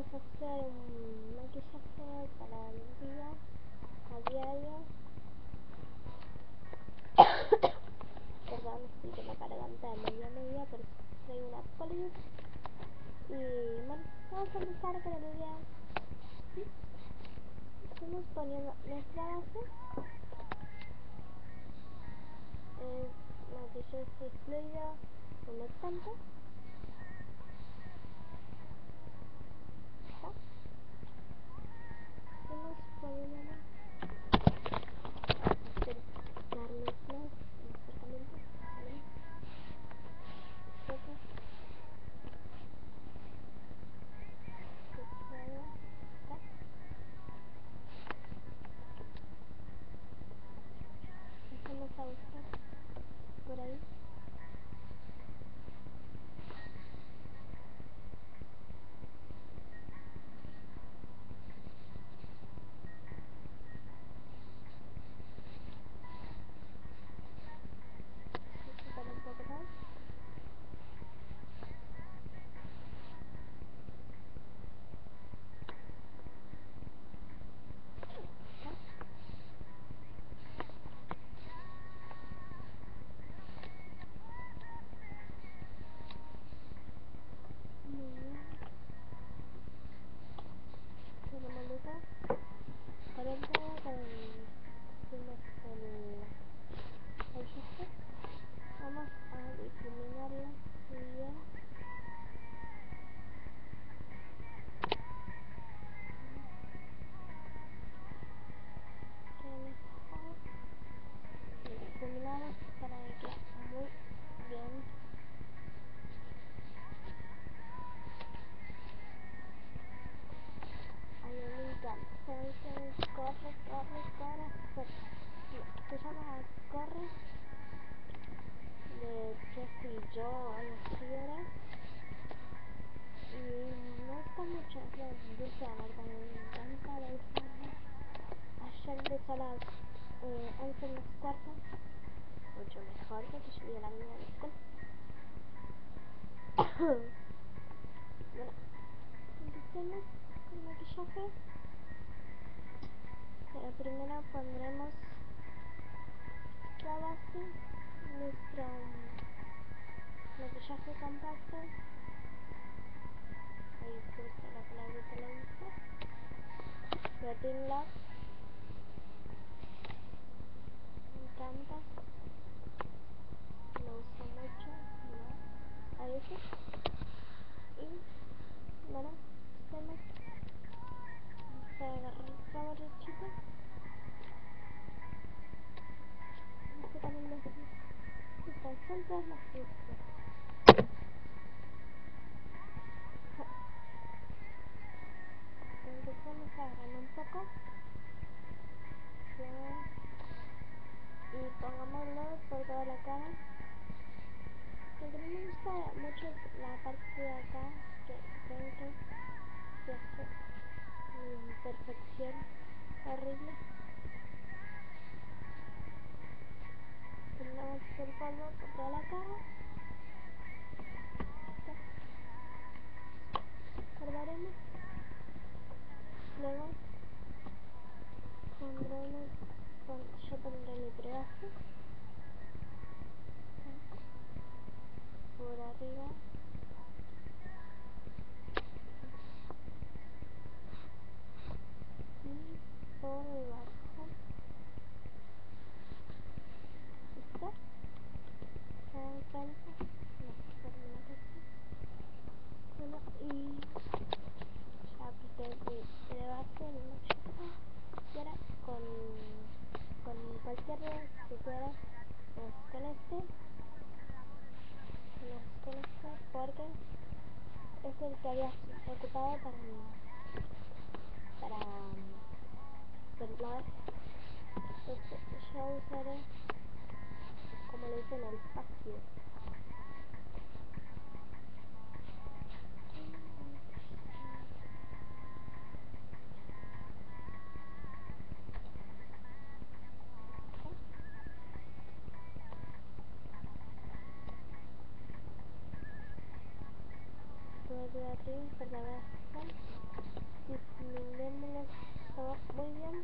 hacer un maquillaje para el día a diario. Perdón, estoy con la garganta media, pero traigo una polis. Y bueno, vamos a empezar con el video. ¿Sí? Estamos poniendo nuestra base. Es maquillaje fluido, humectante. ¿Está? Estamos poniendo acercarnos más, acercamiento, ¿vale? Foco. ¿Está? Empezamos a buscar por ahí. Para un poco más. Muy bien. Tenemos luces. Por el lado hicimos el gesto. Vamos a difuminarlo muy bien. Difuminamos para que quede muy bien. A mí me encanta. Corre. Se llama Corre de Jessie Jo, algo así era. Y me gusta mucho, es la dulce de amor también, me encanta la dulce de amor. Ayer empezó a las 11:15, mucho mejor porque yo vi a la niña de la escuela. Bueno, empecemos con el maquillaje. Pero primero pondremos la base, nuestro maquillaje compacto. Ahí puse la palabrita, la vista. Retin Love. Me encanta. Lo uso mucho, ¿no? A veces. Y bueno, hacemos. Vamos a agarrar el favorito. Este también lo hacemos. Son todas las frutas. Empezamos a agarrarlo un poco. Y pongámoslo por toda la cara. Lo que no me gusta mucho es la parte de acá, que ven que se hace una imperfección horrible. Ponemos el polvo por toda la cara. Guardaremos. Luego yo pondré mi pedazo por arriba. Y por debajo. ¿Listo? ¿Se dan cuenta? No, por una cosa. Bueno, y ya apliqué de base el maquillaje. Y ahora con cualquier que quieras, con este porque es el que habías ocupado para blush. Entonces yo usaré como le dicen el espacio. Todo de arriba por de abajo. Disminuémoslo todo muy bien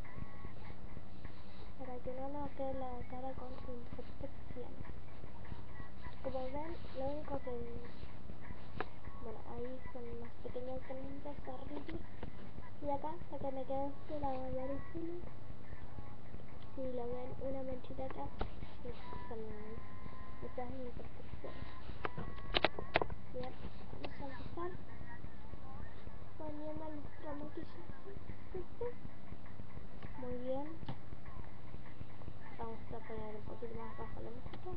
para que no nos quede la cara con imperfecciones. Como ven, lo único que, bueno, ahí son unos pequeños granitos horribles. Y acá, para que me quede este lado amarillito, si lo ven, una manchita acá, son esas imperfecciones. Bien, vamos a empezar poniendo nuestro maquillaje. Muy bien. Vamos a poner un poquito más bajo la mejilla.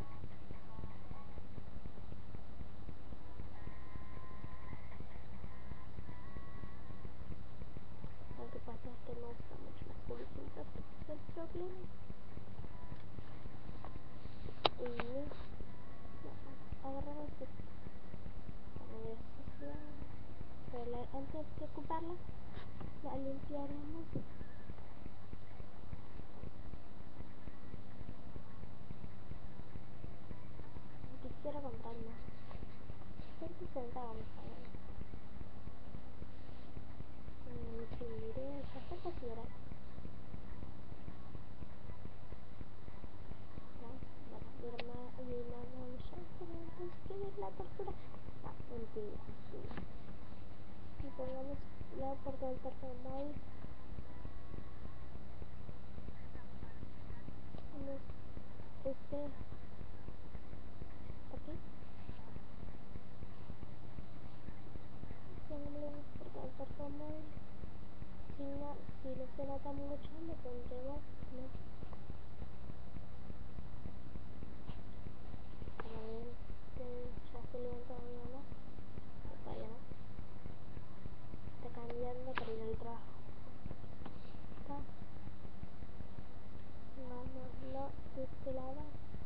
Lo que pasa es que me gusta mucho las pulsitas, ese es el problema. Y no, agarramos esto. Está medio sucia, pero antes de ocuparla, la limpiaremos. Quisiera comprar más. 160 vamos a ver. Diré, ya está casi hora. Bueno, mi hermano ya se levantó. ¿Qué es la tortura? No, mentira. Y pongamos la puerta del termomóvil. Este aquí. Pongámosle la puerta del termomóvil. Si no se nota mucho, le pondremos más. Como ven, que ya se levantó mi mamá. Todavía no. Está cambiando para ir al trabajo. Está. Vámonos de este lado.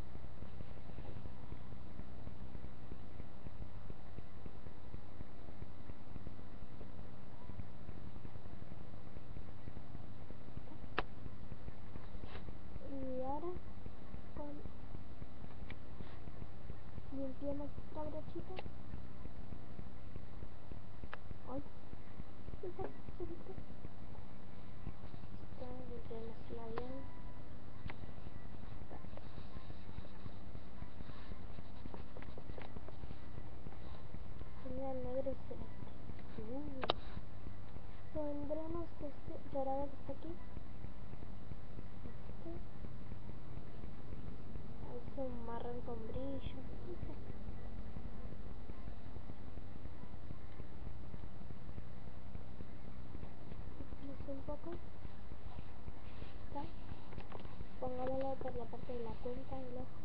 Y ahora limpiamos esta brochita. Ay, está, limpiémosla bien. Tenía el negro y celeste. Pondremos este dorado que está aquí. Es un marrón con brillo. Un poco. ¿Está? Pongámoslo por la parte de la cuenca del ojo.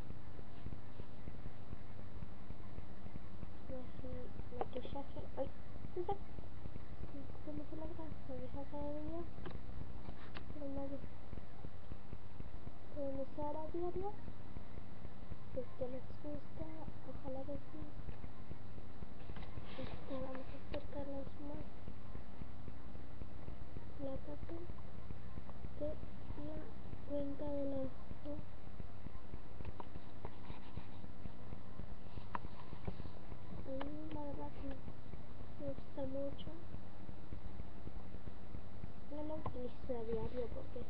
Maquillaje. Ay, ¿está? Se me fue la cara. Maquillaje de día. Podemos usar a diario. Si es que les gusta, ojalá que sí. Vamos a acercarnos más la parte de la cuenca del ojo. La verdad que me gusta mucho. No lo utilizo a diario porque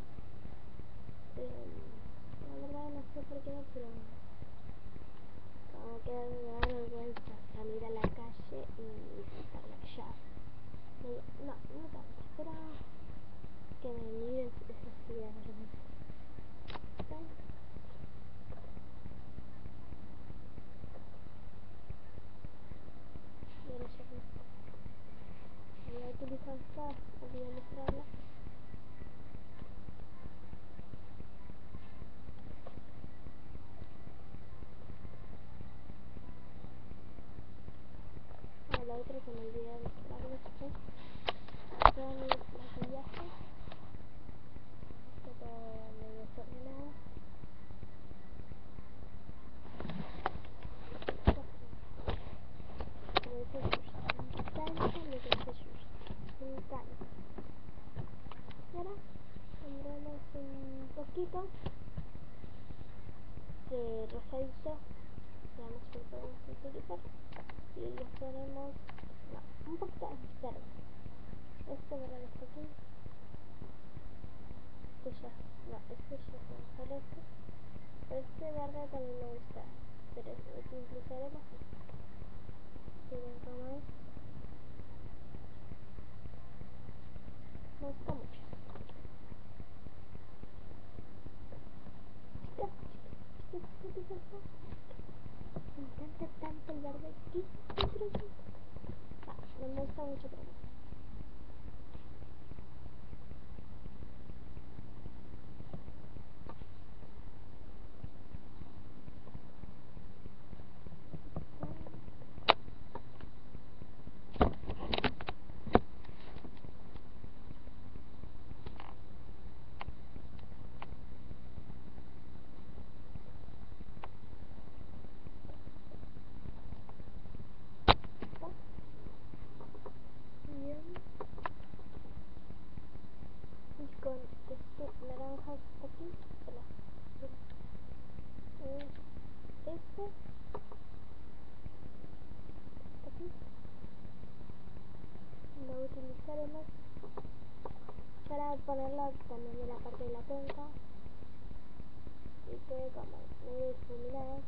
la verdad no sé por qué no, pero como que me da vergüenza salir a la calle y estar maquillada. No tanto, pero que me miren eso sí de vergüenza. ¿Ven? Y ahora ya no. Voy a utilizar esta, olvidé mostrarla. La otra que me olvidé de mostrarles es todo mi maquillaje. Está todo medio desordenado. Como dice Sushi, me dice Sushi. Me encanta. Y ahora pondremos un poquito de rosadito. Veamos que lo podemos utilizar. utilizaremos un poquito de verde. Este verde está aquí. Este ya es un celeste. Pero este verde también me gusta. Pero lo utilizaremos. Miren cómo es. Me gusta mucho. Chicas. Me encanta tanto el verde aquí. No me gusta mucho, pero y con este naranja que está aquí, este está aquí, lo utilizaremos para ponerlo también en la parte de la cuenca y quede como medio difuminado.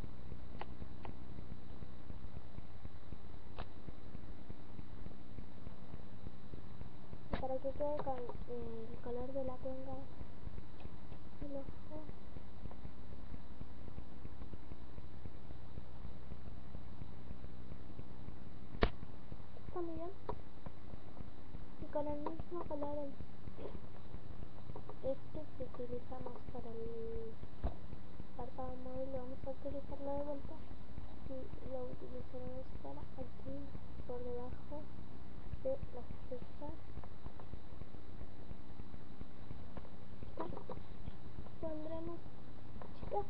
Para que quede con el color de la cuenca del ojo. Está muy bien. Y con el mismo color este que utilizamos para el párpado móvil, lo vamos a utilizarlo de vuelta y lo utilizaremos para aquí por debajo de las cejas. Pondremos, chicas,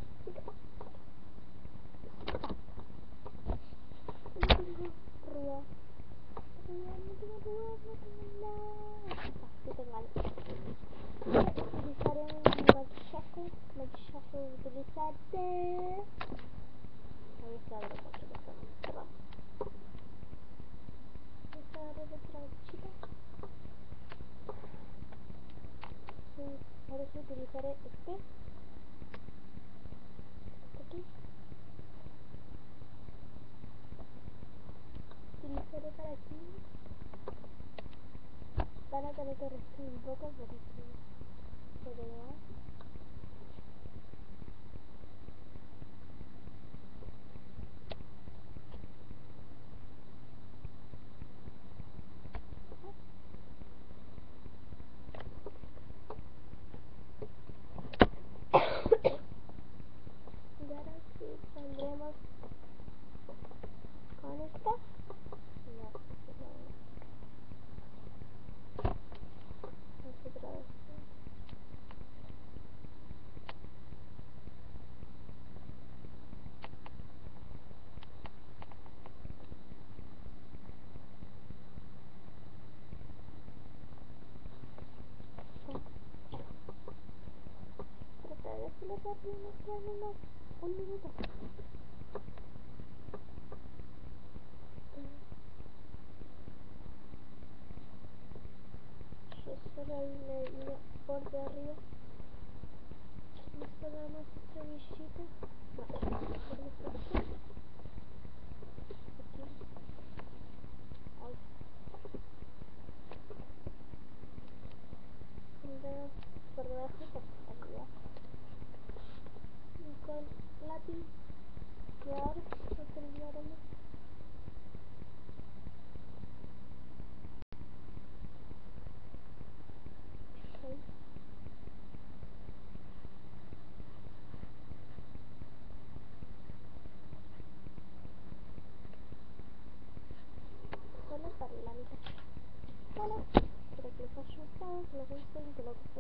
no tengo ruda, no tengo nada. Sí tengo algo. Utilizaré un maquillaje utilizaré. Ahí está la brochita, perdón. Vamos a agarrar otra brochita. Sí, ahora sí utilizaré este aquí. Utilizaré para aquí. Van a tener que resistir un poco porque se vea. Y ahora sí pondremos con esta. No, otra vez. Tratar de hacerlo rápido, nos quedan un minuto. Yo solo ahí me vino por de arriba. Nos pegamos esta villita. No, ponemos aquí. Ahí. Pondremos por debajo y por arriba. Y con lápiz que ahora lo terminaremos. Okay. Solo para la mitad. Bueno, espero que les haya gustado, que les guste y que lo